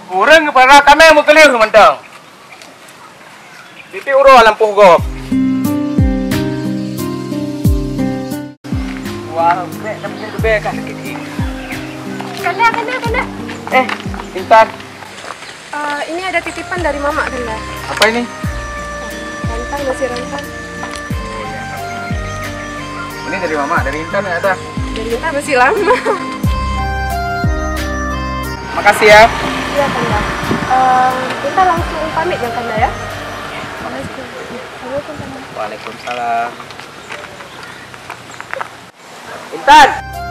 Urang para kami mau kelir mentang. Pipi uro lampuh gop. Wah, bre, namanya gede kan kiki. Kanda. Intan, Ini ada titipan dari Mama, Kanda. apa ini? Rantang, masih rantang. Ini dari Mama, dari Intan ya, ada. Dari kita masih lama. Makasih ya. Iya, Kanda. Kita langsung pamit ya, Kanda ya. Assalamualaikum, Kanda. Waalaikumsalam. Intan.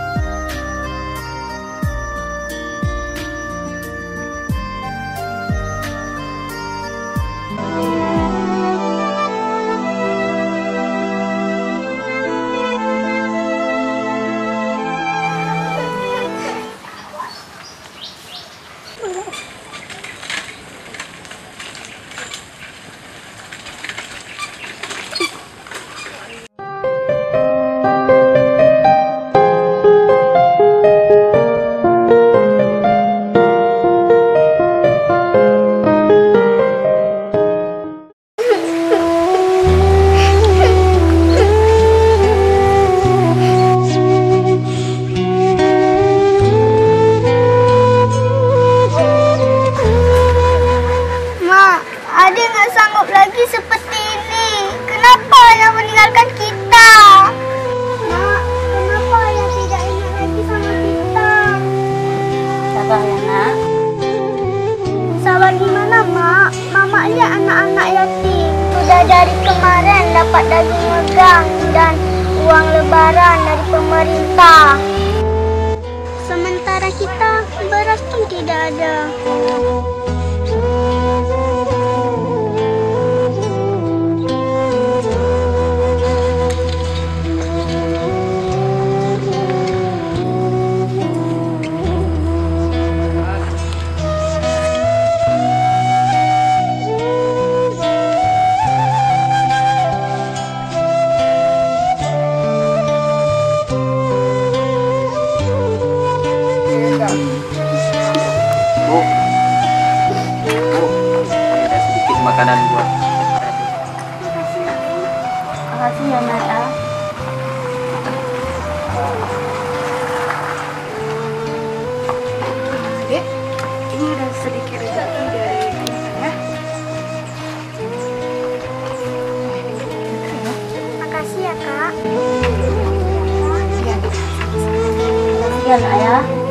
Adik nggak sanggup lagi seperti ini. Kenapa ayah meninggalkan kita? Mak, kenapa ayah tidak ingat lagi sama kita? Sabar ya nak. Sabar gimana, Mak? Mama lihat anak-anak yatim. Sudah dari kemarin dapat daging megang dan uang lebaran dari pemerintah. Sementara kita beras pun tidak ada. Bu, ini ada sedikit makanan buat. Makasih ya nak ya. Dek, ini ada sedikit rezeki dari saya. Makasih ya, Kak. Makasih ya nak ya.